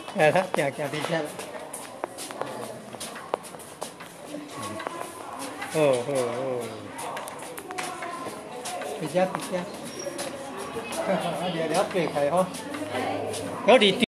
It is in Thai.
แล้วจากที่แค่โอ้โหปิดยากเดี๋ยวเบรกใครเขาแล้วดี